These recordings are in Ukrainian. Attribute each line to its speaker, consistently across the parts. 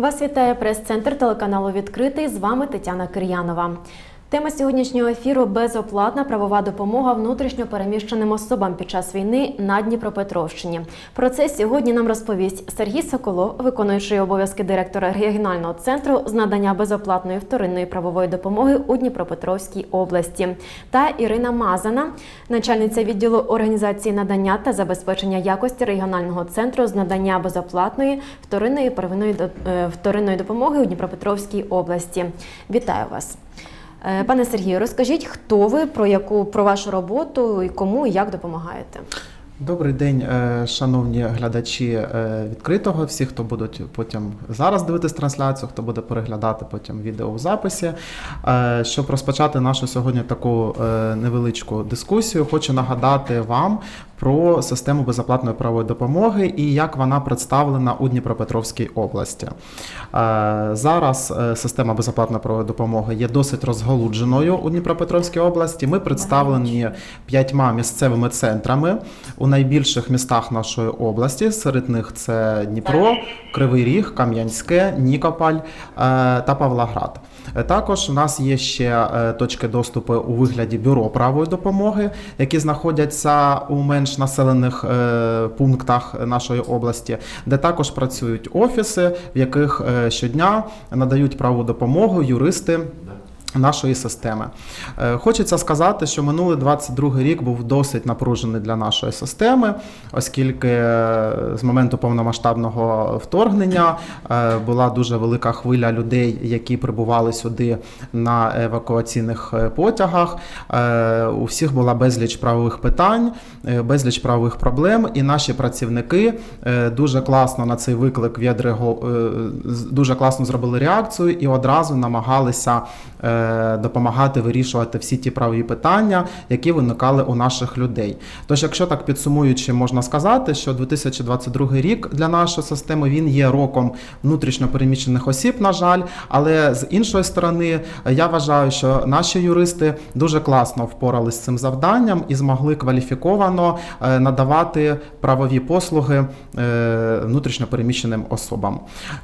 Speaker 1: Вас вітає прес-центр телеканалу «Відкритий». З вами Тетяна Кир'янова. Тема сьогоднішнього ефіру – безоплатна правова допомога внутрішньо переміщеним особам під час війни на Дніпропетровщині. Про це сьогодні нам розповість Сергій Соколов, виконуючий обов'язки директора регіонального центру з надання безоплатної вторинної правової допомоги у Дніпропетровській області, та Ірина Мазана, начальниця відділу організації надання та забезпечення якості регіонального центру з надання безоплатної вторинної допомоги у Дніпропетровській області. Вітаю вас! Пане Сергію, розкажіть, хто ви, про вашу роботу і кому і як допомагаєте?
Speaker 2: Добрий день, шановні глядачі «Відкритого», всі, хто будуть потім зараз дивитись трансляцію, хто буде переглядати потім відео в записі. Щоб розпочати нашу сьогодні таку невеличку дискусію, хочу нагадати вам про систему безоплатної правової допомоги і як вона представлена у Дніпропетровській області. Зараз система безоплатної правової допомоги є досить розгалудженою у Дніпропетровській області. Ми представлені 5 місцевими центрами у найбільших містах нашої області. Серед них це Дніпро, Кривий Ріг, Кам'янське, Нікополь та Павлоград. Також у нас є ще точки доступу у вигляді бюро правової допомоги, які знаходяться у менш населених пунктах нашої області, де також працюють офіси, в яких щодня надають правову допомогу юристи нашої системи. Хочеться сказати, що минулий 22-й рік був досить напружений для нашої системи, оскільки з моменту повномасштабного вторгнення була дуже велика хвиля людей, які прибували сюди на евакуаційних потягах. У всіх була безліч правових питань, безліч правових проблем, і наші працівники дуже класно на цей виклик дуже класно зробили реакцію і одразу намагалися допомагати вирішувати всі ті правові питання, які виникали у наших людей. Тож, якщо так підсумуючи, можна сказати, що 2022 рік для нашої системи, він є роком внутрішньо переміщених осіб, на жаль, але з іншої сторони, я вважаю, що наші юристи дуже класно впоралися з цим завданням і змогли кваліфіковано надавати правові послуги внутрішньо переміщеним особам.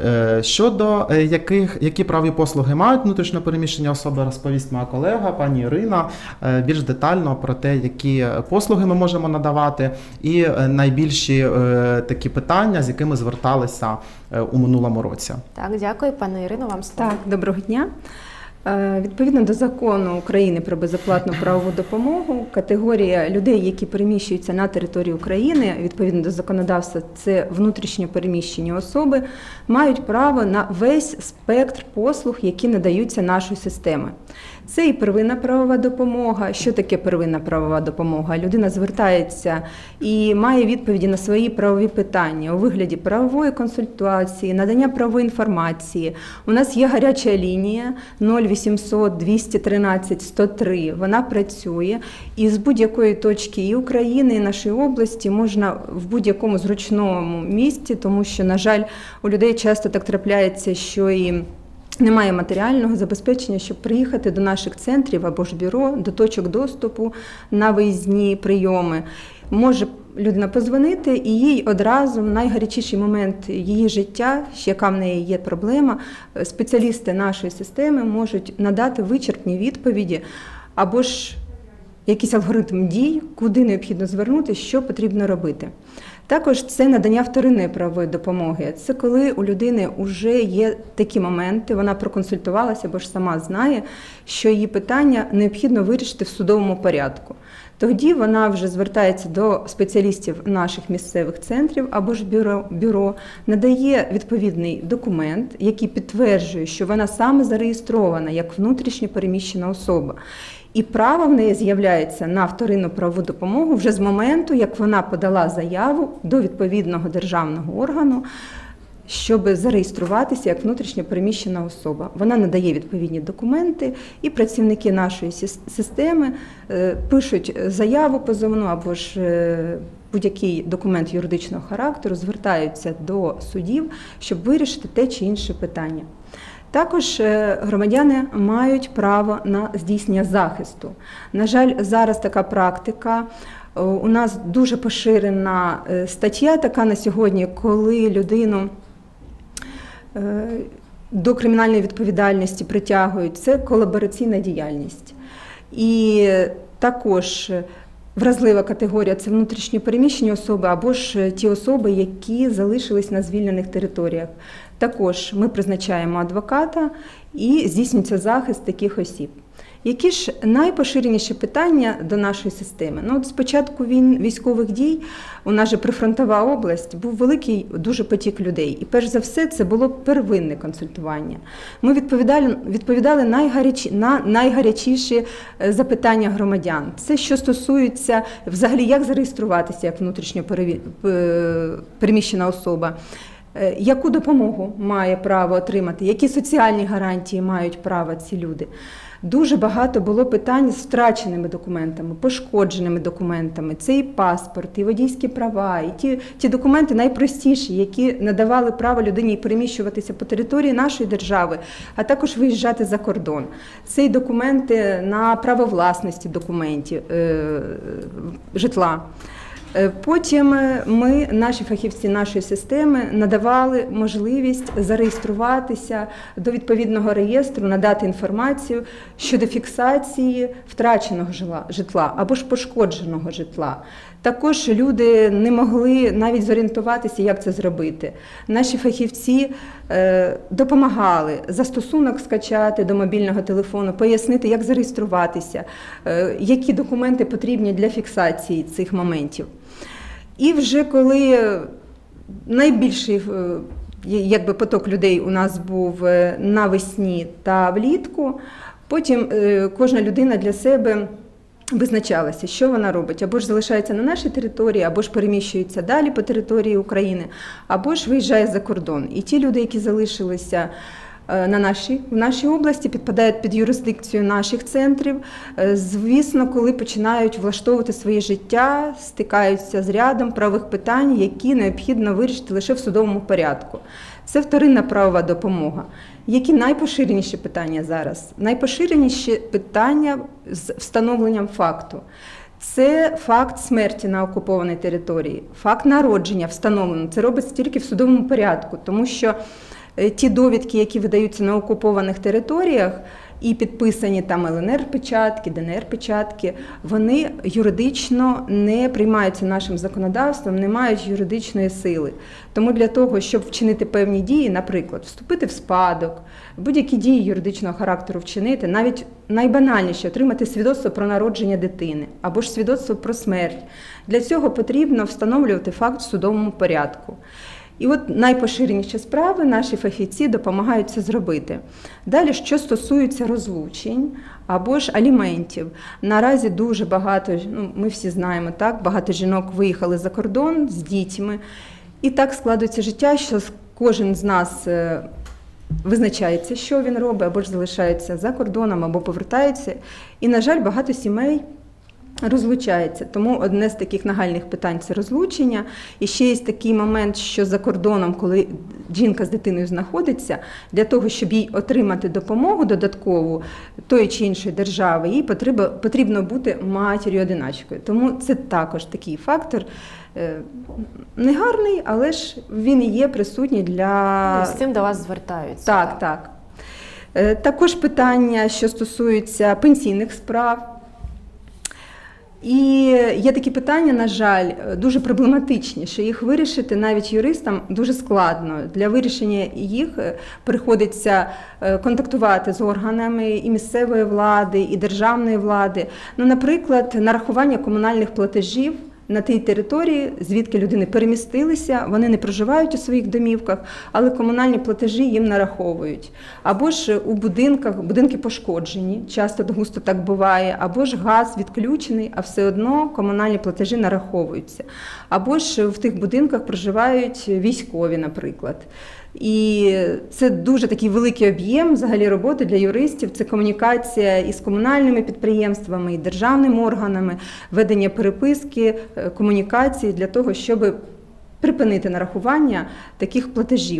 Speaker 2: Щодо які правові послуги мають внутрішньо переміщені особи, розповість моя колега, пані Ірина, більш детально про те, які послуги ми можемо надавати і найбільші такі питання, з якими зверталися у минулому році.
Speaker 1: Так, дякую, пане Ірино, вам слово.
Speaker 3: Так, доброго дня. Відповідно до закону України про безоплатну правову допомогу, категорія людей, які переміщуються на території України, відповідно до законодавства, це внутрішньо переміщені особи, мають право на весь спектр послуг, які надаються нашою системою. Це і первинна правова допомога. Що таке первинна правова допомога? Людина звертається і має відповіді на свої правові питання у вигляді правової консультації, надання правової інформації. У нас є гаряча лінія 0800 213 103. Вона працює і з будь-якої точки і України, і нашої області можна в будь-якому зручному місці, тому що, на жаль, у людей часто так трапляється, що і немає матеріального забезпечення, щоб приїхати до наших центрів або ж бюро, до точок доступу на виїзні прийоми. Може людина подзвонити, і їй одразу в найгарячіший момент її життя, яка в неї є проблема, спеціалісти нашої системи можуть надати вичерпні відповіді або ж якийсь алгоритм дій, куди необхідно звернутися, що потрібно робити. Також це надання вторинної правової допомоги. Це коли у людини вже є такі моменти, вона проконсультувалася або ж сама знає, що її питання необхідно вирішити в судовому порядку. Тоді вона вже звертається до спеціалістів наших місцевих центрів або ж бюро, надає відповідний документ, який підтверджує, що вона саме зареєстрована як внутрішньо переміщена особа. І право в неї з'являється на вторинну правову допомогу вже з моменту, як вона подала заяву до відповідного державного органу, щоб зареєструватися як внутрішньо переміщена особа. Вона надає відповідні документи, і працівники нашої системи пишуть заяву позовну або ж будь-який документ юридичного характеру, звертаються до судів, щоб вирішити те чи інше питання. Також громадяни мають право на здійснення захисту. На жаль, зараз така практика. У нас дуже поширена стаття така на сьогодні, коли людину до кримінальної відповідальності притягують, це колабораційна діяльність. І також вразлива категорія – це внутрішньо переміщені особи або ж ті особи, які залишились на звільнених територіях. Також ми призначаємо адвоката і здійснюється захист таких осіб. Які ж найпоширеніші питання до нашої системи? Ну, от з початку військових дій, у нас же прифронтова область, був великий дуже потік людей. І перш за все це було первинне консультування. Ми відповідали на найгарячіші запитання громадян. Це що стосується взагалі, як зареєструватися як внутрішньо переміщена особа, яку допомогу має право отримати, які соціальні гарантії мають право ці люди. Дуже багато було питань з втраченими документами, пошкодженими документами. Це і паспорт, і водійські права, і ті документи найпростіші, які надавали право людині переміщуватися по території нашої держави, а також виїжджати за кордон. Це і документи на право власності документів, житла. Потім наші фахівці нашої системи надавали можливість зареєструватися до відповідного реєстру, надати інформацію щодо фіксації втраченого житла або ж пошкодженого житла. Також люди не могли навіть зорієнтуватися, як це зробити. Наші фахівці допомагали застосунок скачати до мобільного телефону, пояснити, як зареєструватися, які документи потрібні для фіксації цих моментів. І вже коли найбільший поток людей у нас був навесні та влітку, потім кожна людина для себе визначалася, що вона робить. Або ж залишається на нашій території, або ж переміщується далі по території України, або ж виїжджає за кордон. І ті люди, які залишилися в нашій області, підпадають під юрисдикцію наших центрів. Звісно, коли починають влаштовувати своє життя, стикаються з рядом правових питань, які необхідно вирішити лише в судовому порядку. Це вторинна правова допомога. Які найпоширеніші питання зараз? Найпоширеніші питання з встановленням факту. Це факт смерті на окупованій території, факт народження встановлено. Це робиться тільки в судовому порядку, тому що ті довідки, які видаються на окупованих територіях і підписані там ЛНР-печатки, ДНР-печатки, вони юридично не приймаються нашим законодавством, не мають юридичної сили. Тому для того, щоб вчинити певні дії, наприклад, вступити в спадок, будь-які дії юридичного характеру вчинити, навіть найбанальніше – отримати свідоцтво про народження дитини або ж свідоцтво про смерть. Для цього потрібно встановлювати факт в судовому порядку. І от найпоширеніші справи наші фахівці допомагають це зробити. Далі, що стосується розлучень або ж аліментів. Наразі дуже багато, ми всі знаємо, так, багато жінок виїхали за кордон з дітьми. І так складується життя, що кожен з нас визначається, що він робить, або ж залишається за кордоном, або повертається. І, на жаль, багато сімей розлучається. Тому одне з таких нагальних питань – це розлучення. І ще є такий момент, що за кордоном, коли жінка з дитиною знаходиться, для того, щоб їй отримати допомогу додаткову тої чи іншої держави, їй потрібно бути матір'ю-одиначкою. Тому це також такий фактор, не гарний, але ж він і є присутній для…
Speaker 1: З цим до вас звертаються.
Speaker 3: Так. Також питання, що стосуються пенсійних справ. І є такі питання, на жаль, дуже проблематичні, що їх вирішити навіть юристам дуже складно. Для вирішення їх приходиться контактувати з органами і місцевої влади, і державної влади. Наприклад, нарахування комунальних платежів на тій території, звідки людини перемістилися, вони не проживають у своїх домівках, але комунальні платежі їм нараховують. Або ж у будинках, будинки пошкоджені, часто густо так буває, або ж газ відключений, а все одно комунальні платежі нараховуються. Або ж в тих будинках проживають військові, наприклад. І це дуже такий великий об'єм взагалі роботи для юристів. Це комунікація із комунальними підприємствами, і державними органами, ведення переписки, комунікації для того, щоб припинити нарахування таких платежів.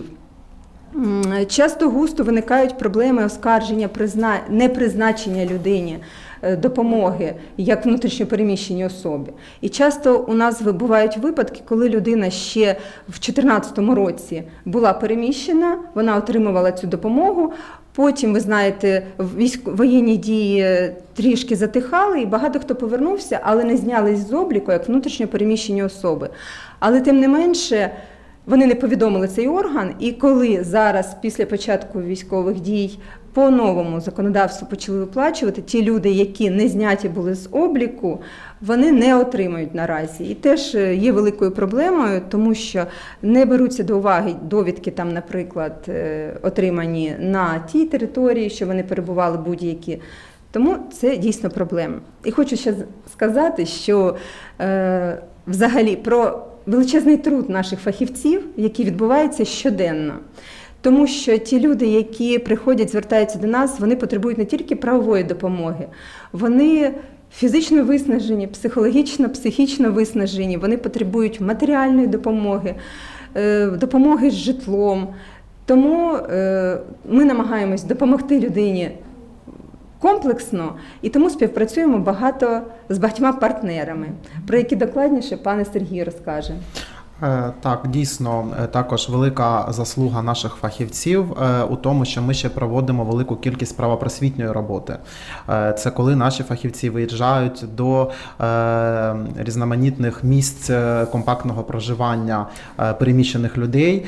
Speaker 3: Часто густо виникають проблеми оскарження непризначення людині допомоги як внутрішньопереміщеній особі. І часто у нас бувають випадки, коли людина ще в 2014 році була переміщена, вона отримувала цю допомогу. Потім, ви знаєте, воєнні дії трішки затихали, і багато хто повернувся, але не знялись з обліку як внутрішньо переміщені особи. Але тим не менше, вони не повідомили цей орган, і коли зараз, після початку військових дій, по новому законодавству почали виплачувати, ті люди, які не зняті були з обліку, вони не отримають наразі. І теж є великою проблемою, тому що не беруться до уваги довідки, там, наприклад, отримані на тій території, що вони перебували будь-які. Тому це дійсно проблема. І хочу ще сказати, що взагалі про величезний труд наших фахівців, який відбувається щоденно. Тому що ті люди, які приходять, звертаються до нас, вони потребують не тільки правової допомоги, вони фізично виснажені, психологічно, психічно виснажені, вони потребують матеріальної допомоги, допомоги з житлом. Тому ми намагаємось допомогти людині комплексно, і тому співпрацюємо з багатьма партнерами, про які докладніше пане Сергій розкаже.
Speaker 2: Так, дійсно, також велика заслуга наших фахівців у тому, що ми ще проводимо велику кількість правопросвітньої роботи. Це коли наші фахівці виїжджають до різноманітних місць компактного проживання переміщених людей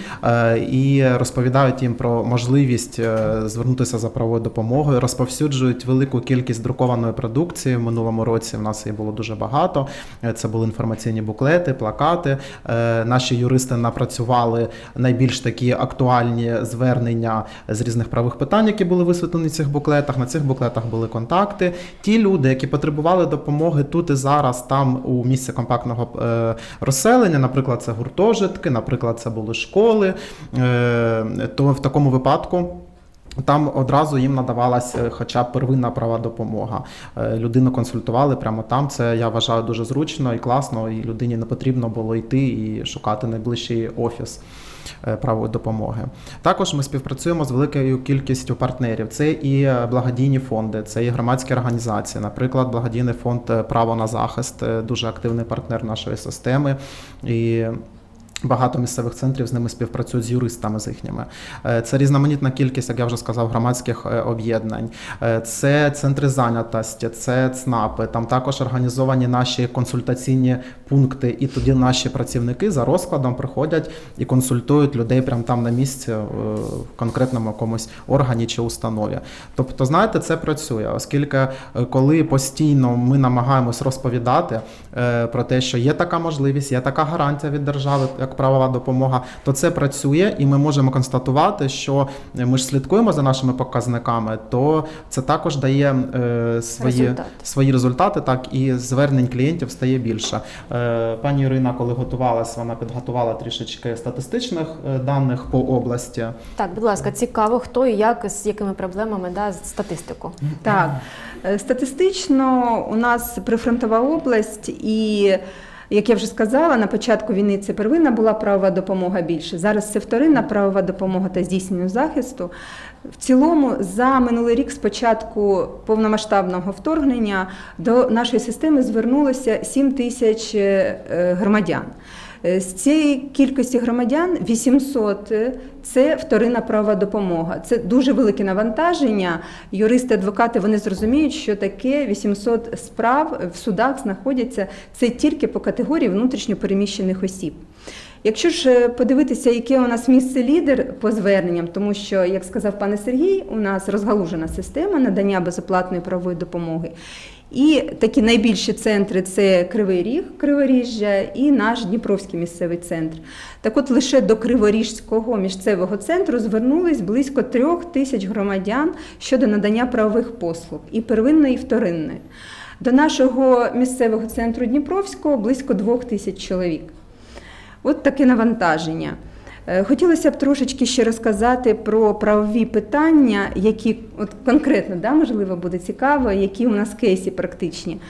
Speaker 2: і розповідають їм про можливість звернутися за правовою допомогою, розповсюджують велику кількість друкованої продукції. В минулому році в нас її було дуже багато. Це були інформаційні буклети, плакати. Наші юристи напрацювали найбільш такі актуальні звернення з різних правових питань, які були висвітлені в цих буклетах. На цих буклетах були контакти. Ті люди, які потребували допомоги тут і зараз, там у місці компактного розселення, наприклад, це гуртожитки, наприклад, це були школи, то в такому випадку там одразу їм надавалась хоча б первинна права допомога. Людину консультували прямо там. Це, я вважаю, дуже зручно і класно, і людині не потрібно було йти і шукати найближчий офіс правової допомоги. Також ми співпрацюємо з великою кількістю партнерів. Це і благодійні фонди, це і громадські організації. Наприклад, благодійний фонд «Право на захист» – дуже активний партнер нашої системи. І багато місцевих центрів з ними співпрацюють з юристами з їхніми. Це різноманітна кількість, як я вже сказав, громадських об'єднань. Це центри зайнятості, це ЦНАПи. Там також організовані наші консультаційні пункти. І тоді наші працівники за розкладом приходять і консультують людей прямо там на місці в конкретному якомусь органі чи установі. Тобто, знаєте, це працює, оскільки коли постійно ми намагаємось розповідати про те, що є така можливість, є така гарантія від держави, як правова допомога, то це працює, і ми можемо констатувати, що ми ж слідкуємо за нашими показниками, то це також дає свої результати, так, і звернень клієнтів стає більше. Пані Ірина, коли готувалася, вона підготувала трішечки статистичних даних по області. Так,
Speaker 1: будь ласка, цікаво, хто і як, з якими проблемами, статистику.
Speaker 3: Так, статистично у нас прифронтова область, і як я вже сказала, на початку війни це первинна була правова допомога більше. Зараз це вторинна правова допомога та здійснення захисту. В цілому за минулий рік з початку повномасштабного вторгнення до нашої системи звернулося 7 тисяч громадян. З цієї кількості громадян 800 – це вторинна правова допомога. Це дуже велике навантаження. Юристи, адвокати, вони зрозуміють, що таке 800 справ в судах знаходяться. Це тільки по категорії внутрішньо переміщених осіб. Якщо ж подивитися, яке у нас місце лідер по зверненням, тому що, як сказав пане Сергій, у нас розгалужена система надання безоплатної правової допомоги. І такі найбільші центри – це Кривий Ріг, Криворіжжя і наш Дніпровський місцевий центр. Так от лише до Криворіжського місцевого центру звернулись близько 3 тисяч громадян щодо надання правових послуг і первинної, і вторинної. До нашого місцевого центру Дніпровського близько 2 тисяч чоловік. От таке навантаження. Хотілося б трошечки ще розказати про правові питання, які от конкретно, можливо, буде цікаво, які у нас кейси практичні.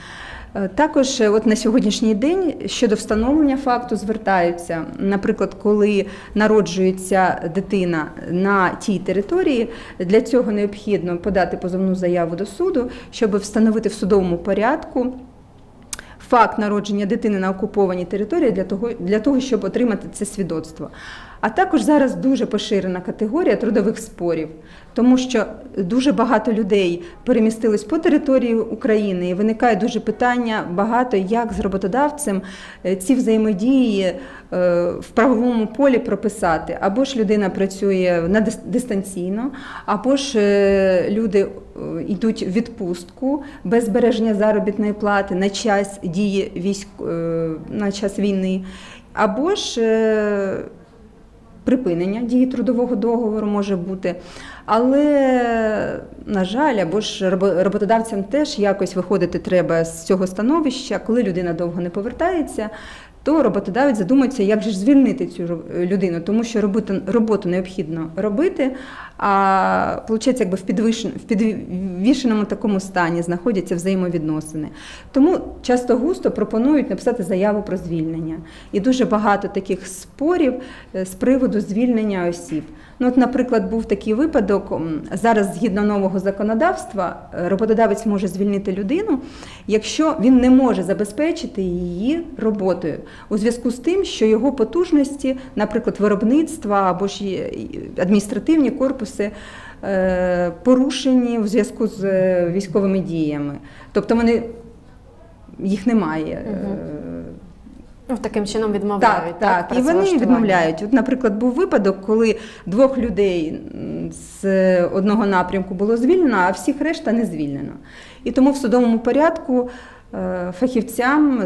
Speaker 3: Також от на сьогоднішній день щодо встановлення факту звертаються, наприклад, коли народжується дитина на тій території, для цього необхідно подати позовну заяву до суду, щоб встановити в судовому порядку факт народження дитини на окупованій території для того, щоб отримати це свідоцтво. А також зараз дуже поширена категорія трудових спорів, тому що дуже багато людей перемістились по території України і виникає дуже питання багато, як з роботодавцем ці взаємодії в правовому полі прописати. Або ж людина працює дистанційно, або ж люди йдуть в відпустку без збереження заробітної плати на час дії на час війни, або ж припинення дії трудового договору може бути. Але, на жаль, або ж роботодавцям теж якось виходити треба з цього становища. Коли людина довго не повертається, то роботодавець задумається, як же ж звільнити цю людину, тому що роботу необхідно робити, а виходить, якби в підвішеному такому стані знаходяться взаємовідносини. Тому часто-густо пропонують написати заяву про звільнення. І дуже багато таких спорів з приводу звільнення осіб. Ну, от, наприклад, був такий випадок, зараз згідно нового законодавства роботодавець може звільнити людину, якщо він не може забезпечити її роботою у зв'язку з тим, що його потужності, наприклад, виробництва або ж адміністративні корпуси порушені в зв'язку з військовими діями. Тобто їх немає.
Speaker 1: Таким чином відмовляють.
Speaker 3: Так, і вони відмовляють. От, наприклад, був випадок, коли 2 людей з одного напрямку було звільнено, а всіх решта не звільнено. І тому в судовому порядку фахівцям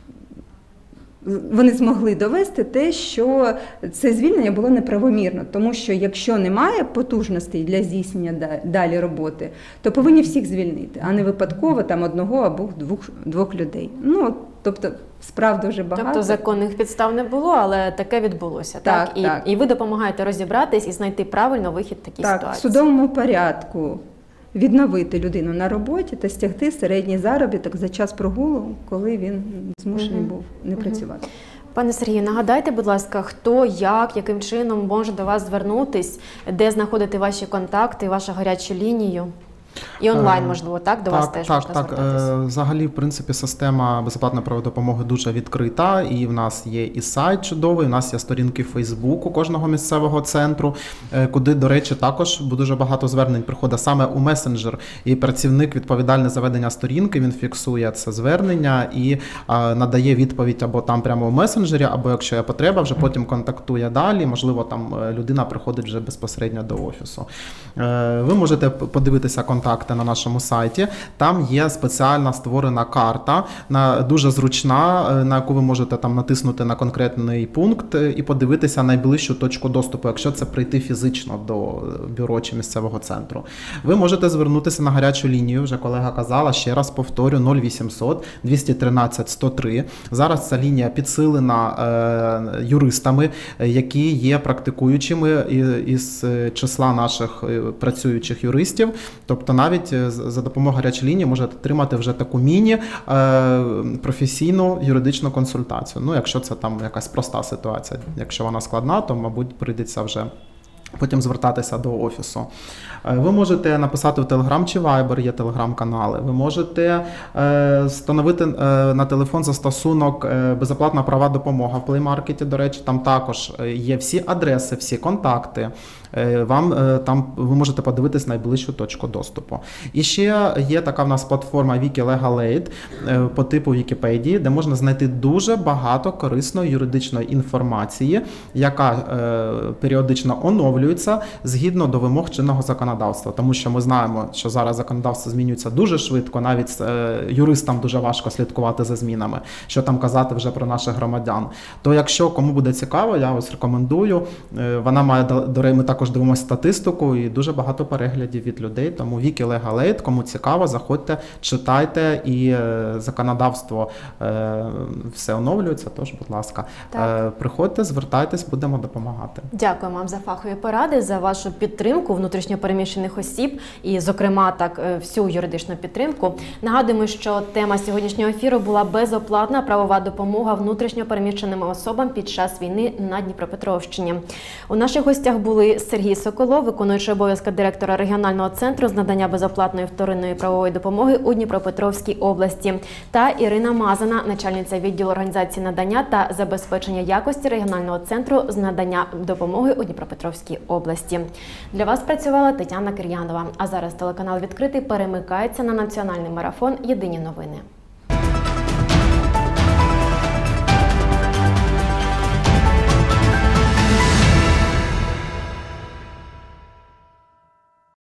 Speaker 3: вони змогли довести те, що це звільнення було неправомірно, тому що якщо немає потужностей для здійснення далі роботи, то повинні всіх звільнити, а не випадково там 1 або 2 людей. Ну, тобто справ дуже багато.
Speaker 1: Тобто законних підстав не було, але таке відбулося, так? І ви допомагаєте розібратись і знайти правильно вихід в такій ситуації.
Speaker 3: Так, в судовому порядку відновити людину на роботі та стягти середній заробіток за час прогулу, коли він змушений був не працювати.
Speaker 1: Пане Сергію, нагадайте, будь ласка, хто, яким чином може до вас звернутись, де знаходити ваші контакти, вашу гарячу лінію? І онлайн, можливо, так? До вас теж можна звертатися?
Speaker 2: Взагалі, в принципі, система безоплатної правової допомоги дуже відкрита, і в нас є і сайт чудовий, у нас є сторінки в Фейсбуку кожного місцевого центру, куди, до речі, також дуже багато звернень приходить саме у месенджер, і працівник відповідальний за ведення сторінки, він фіксує це звернення і надає відповідь або там прямо в месенджері, або якщо є потреба, вже потім контактує далі, можливо, там людина приходить вже безпосередньо до офісу. Ви можете подивитися контакти на нашому сайті. Там є спеціальна створена карта, дуже зручна, на яку ви можете там натиснути на конкретний пункт і подивитися найближчу точку доступу, якщо це прийти фізично до бюро чи місцевого центру. Ви можете звернутися на гарячу лінію, вже колега казала, ще раз повторю, 0800 213 103. Зараз ця лінія підсилена юристами, які є практикуючими із числа наших працюючих юристів. Тобто навіть за допомогою гарячої лінії можете отримати вже таку міні-професійну юридичну консультацію. Ну, якщо це там якась проста ситуація. Якщо вона складна, то, мабуть, прийдеться вже потім звертатися до офісу. Ви можете написати в Telegram чи Viber, є телеграм-канали. Ви можете встановити на телефон застосунок безоплатна правова допомога в Play Market, до речі, там також є всі адреси, всі контакти. Там ви можете подивитись найближчу точку доступу. І ще є така в нас платформа Wiki Legal Aid по типу Вікіпедії, де можна знайти дуже багато корисної юридичної інформації, яка періодично оновлюється згідно до вимог чинного законодавства. Тому що ми знаємо, що зараз законодавство змінюється дуже швидко, навіть юристам дуже важко слідкувати за змінами, що там казати вже про наших громадян. То якщо кому буде цікаво, я ось рекомендую. Вона має, ми також дивимося статистику і дуже багато переглядів від людей, тому Wiki Legal Aid, кому цікаво, заходьте, читайте, і законодавство все оновлюється, тож, будь ласка, приходьте, звертайтесь, будемо допомагати.
Speaker 1: Дякую вам за фахові поради, за вашу підтримку внутрішньопереміщених осіб і, зокрема, так всю юридичну підтримку. Нагадуємо, що тема сьогоднішнього ефіру була безоплатна правова допомога внутрішньопереміщеним особам під час війни на Дніпропетровщині. У наших гостях були Сергій Соколов, виконуючий обов'язки директора регіонального центру з надання безоплатної вторинної правової допомоги у Дніпропетровській області, та Ірина Мазана, начальниця відділу організації надання та забезпечення якості регіонального центру з надання допомоги у Дніпропетровській області. Для вас працювала Тетяна Кир'янова. А зараз телеканал «Відкритий» перемикається на національний марафон «Єдині новини».